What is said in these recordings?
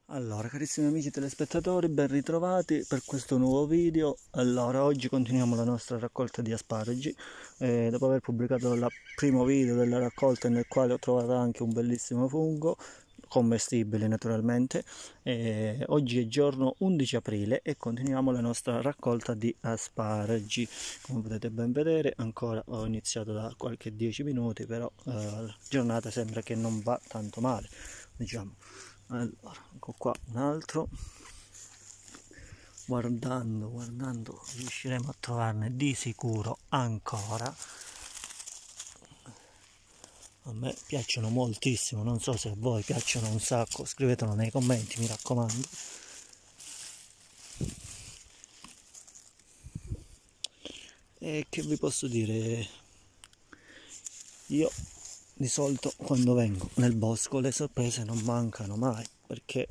Allora, carissimi amici telespettatori, ben ritrovati per questo nuovo video. Allora, oggi continuiamo la nostra raccolta di asparagi. Dopo aver pubblicato il primo video della raccolta, nel quale ho trovato anche un bellissimo fungo, commestibile naturalmente. Oggi è giorno 11 aprile e continuiamo la nostra raccolta di asparagi. Come potete ben vedere, ancora ho iniziato da qualche 10 minuti, però la giornata sembra che non va tanto male, diciamo. Allora, ecco qua un altro. Guardando riusciremo a trovarne di sicuro ancora. A me piacciono moltissimo, non so se a voi piacciono un sacco, scrivetelo nei commenti, mi raccomando. E che vi posso dire, io di solito quando vengo nel bosco le sorprese non mancano mai, perché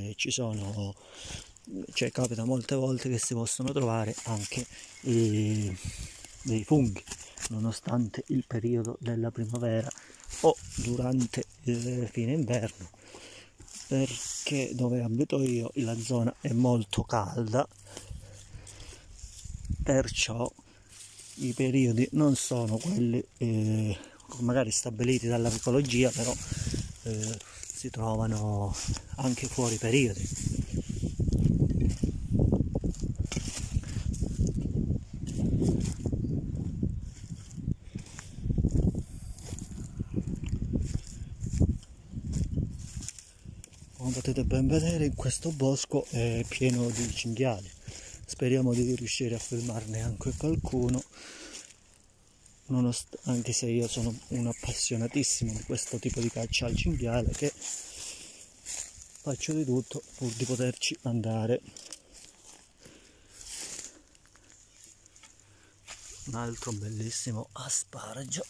capita molte volte che si possono trovare anche dei funghi, nonostante il periodo della primavera o durante il fine inverno, perché dove abito io la zona è molto calda, perciò i periodi non sono quelli magari stabiliti dalla micologia, però si trovano anche fuori periodi. Come potete ben vedere, in questo bosco è pieno di cinghiali. Speriamo di riuscire a filmarne anche qualcuno, anche se io sono un appassionatissimo di questo tipo di caccia al cinghiale, che faccio di tutto pur di poterci andare. Un altro bellissimo asparagio.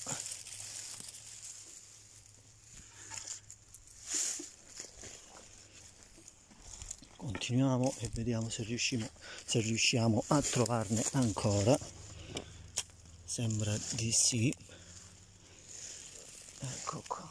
Continuiamo e vediamo se riusciamo a trovarne ancora. Sembra di sì. Ecco qua.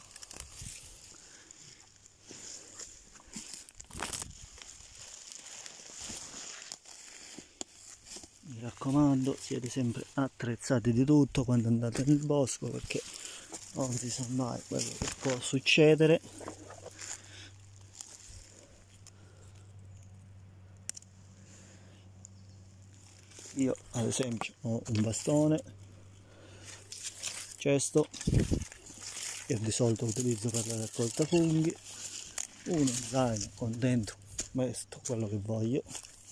Mi raccomando, siete sempre attrezzati di tutto quando andate nel bosco, perché non si sa mai quello che può succedere. Io ad esempio ho un bastone, cesto, che di solito utilizzo per la raccolta funghi, uno zaino con dentro questo, quello che voglio,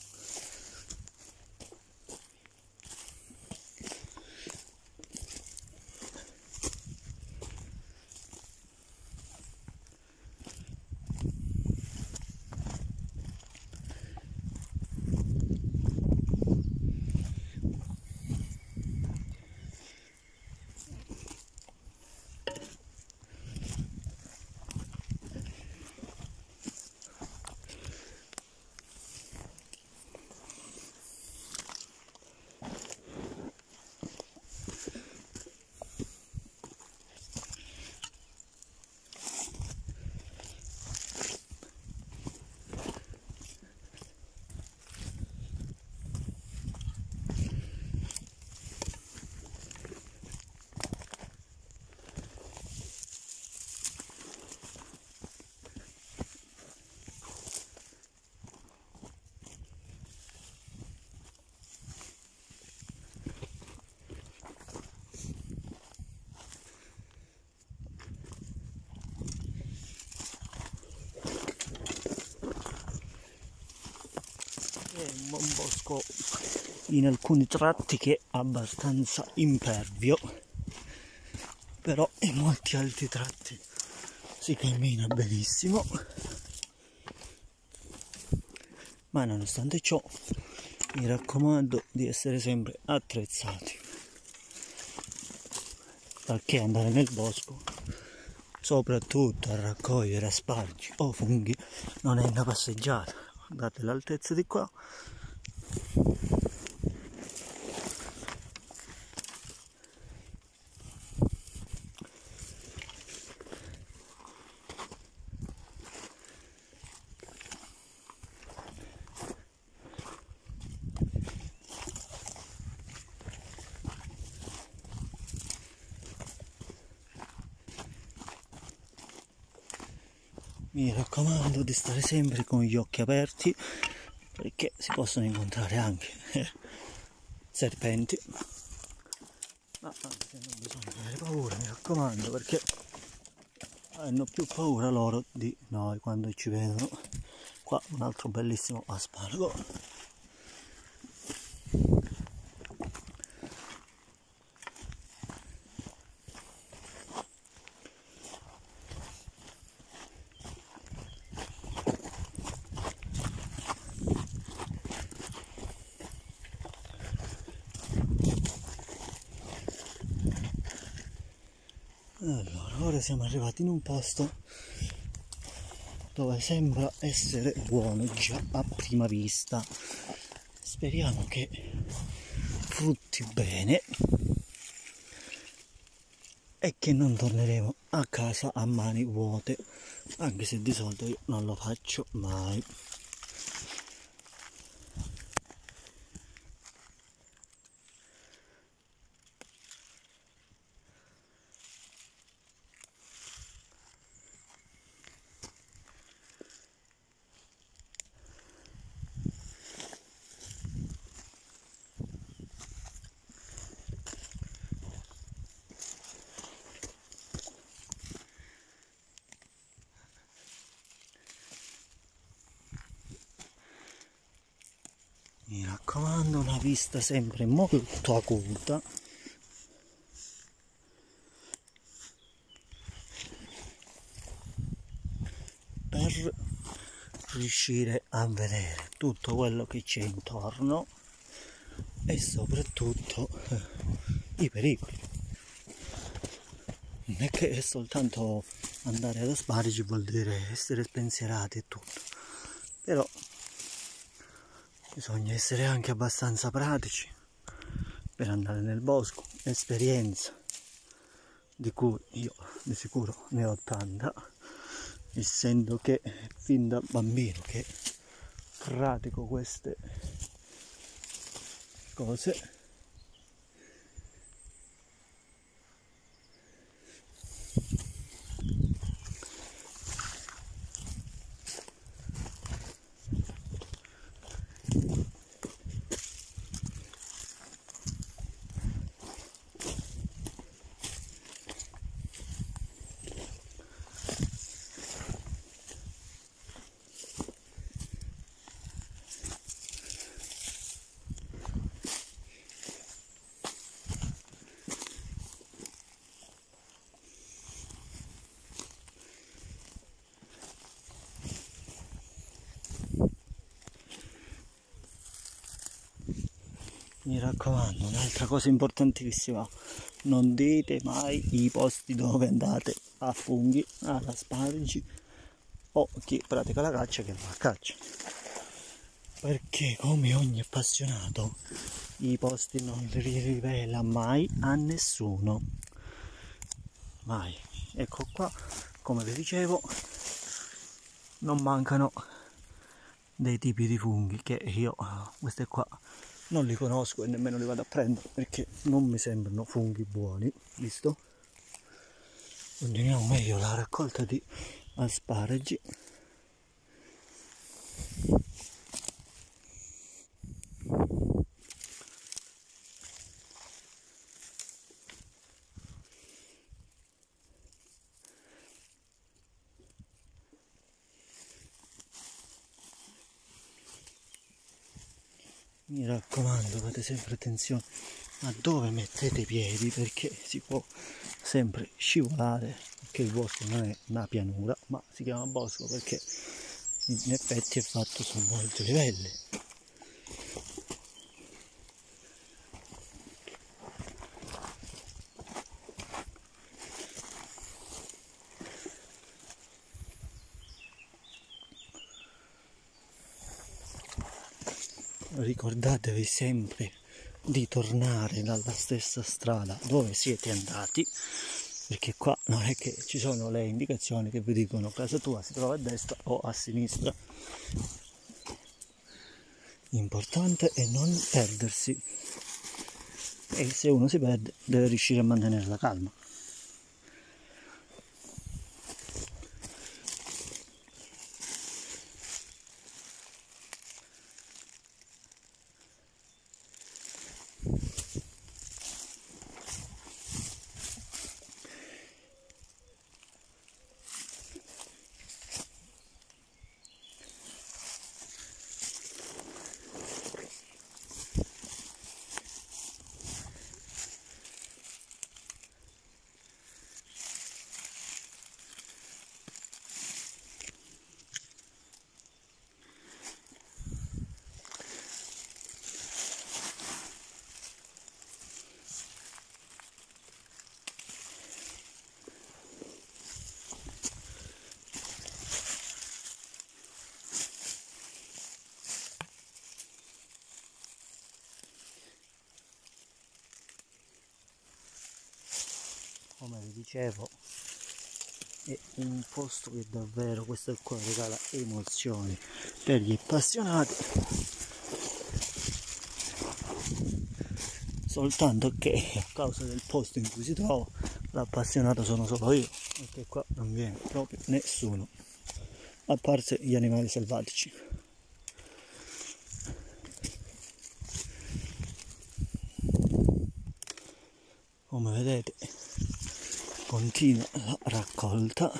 è un bosco in alcuni tratti che è abbastanza impervio, però in molti altri tratti si cammina benissimo. Ma nonostante ciò mi raccomando di essere sempre attrezzati, perché andare nel bosco, soprattutto a raccogliere asparagi o funghi, non è una passeggiata. Guardate l'altezza di qua. Mi raccomando di stare sempre con gli occhi aperti, perché si possono incontrare anche serpenti, ma anche non bisogna avere paura, mi raccomando, perché hanno più paura loro di noi quando ci vedono. Qua un altro bellissimo asparago. Allora, ora siamo arrivati in un posto dove sembra essere buono già a prima vista. Speriamo che frutti bene e che non torneremo a casa a mani vuote, anche se di solito io non lo faccio mai. Mi raccomando, una vista sempre molto acuta, per riuscire a vedere tutto quello che c'è intorno e soprattutto i pericoli. Non è che è soltanto andare ad asparagi vuol dire essere spensierati e tutto, però bisogna essere anche abbastanza pratici per andare nel bosco. Esperienza di cui io di sicuro ne ho tanta, essendo che fin da bambino che pratico queste cose. Mi raccomando, un'altra cosa importantissima, non dite mai i posti dove andate a funghi, ad asparagi o chi pratica la caccia che va a caccia, perché come ogni appassionato i posti non li rivela mai a nessuno, mai. Ecco qua, come vi dicevo, non mancano dei tipi di funghi che io, queste qua, non li conosco e nemmeno li vado a prendere perché non mi sembrano funghi buoni, visto? Continuiamo meglio la raccolta di asparagi. Mi raccomando, fate sempre attenzione a dove mettete i piedi, perché si può sempre scivolare, perché il bosco non è una pianura, ma si chiama bosco perché in effetti è fatto su molti livelli. Ricordatevi sempre di tornare dalla stessa strada dove siete andati, perché qua non è che ci sono le indicazioni che vi dicono casa tua si trova a destra o a sinistra. L'importante è non perdersi, e se uno si perde deve riuscire a mantenere la calma. come vi dicevo, è un posto che davvero, questo qua, regala emozioni per gli appassionati, soltanto che a causa del posto in cui si trova l'appassionato sono solo io, perché qua non viene proprio nessuno, a parte gli animali selvatici. Come vedete continua la raccolta,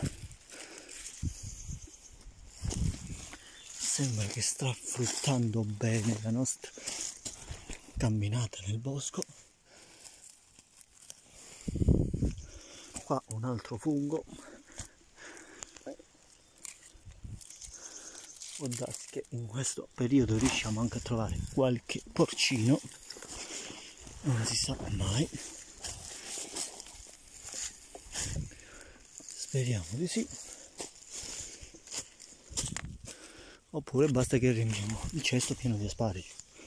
sembra che sta fruttando bene la nostra camminata nel bosco. Qua un altro fungo, può darsi che in questo periodo riusciamo anche a trovare qualche porcino, non si sa mai, speriamo di sì, oppure basta che riempiamo il cesto pieno di asparagi.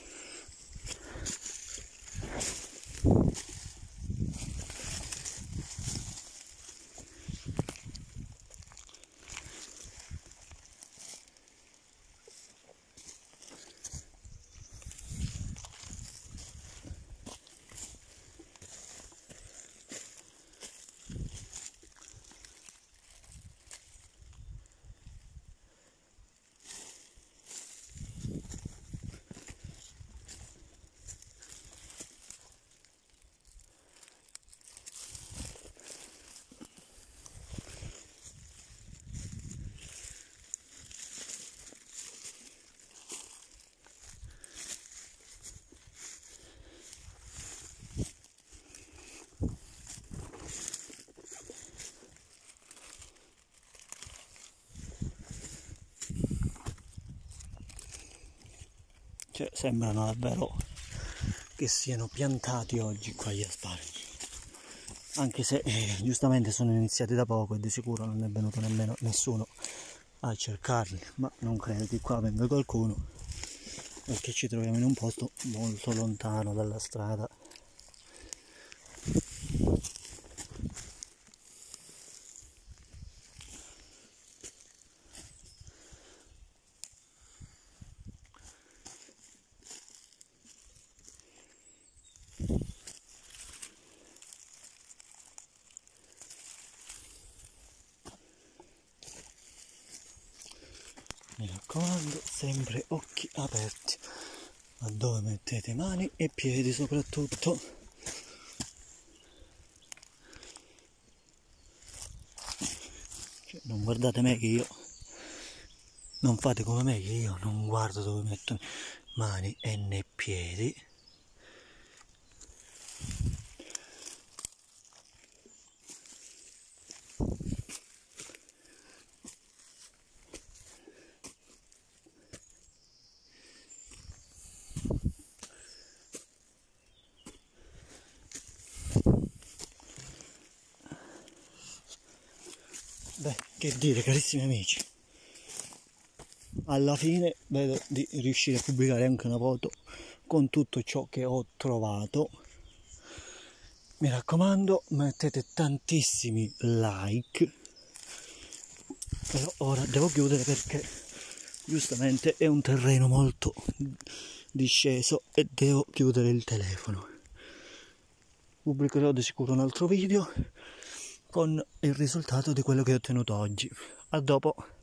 Cioè, sembrano davvero che siano piantati oggi qua gli asparagi, anche se giustamente sono iniziati da poco e di sicuro non è venuto nemmeno nessuno a cercarli, ma non credo che qua venga qualcuno, perché ci troviamo in un posto molto lontano dalla strada. Mi raccomando, sempre occhi aperti a dove mettete mani e piedi soprattutto. Cioè, non guardate me che io, non fate come me che io non guardo dove metto mani e né piedi. Beh, che dire, carissimi amici, alla fine vedo di riuscire a pubblicare anche una foto con tutto ciò che ho trovato. Mi raccomando, mettete tantissimi like, però ora devo chiudere perché giustamente è un terreno molto disceso e devo chiudere il telefono. Pubblicherò di sicuro un altro video con il risultato di quello che ho ottenuto oggi. A dopo.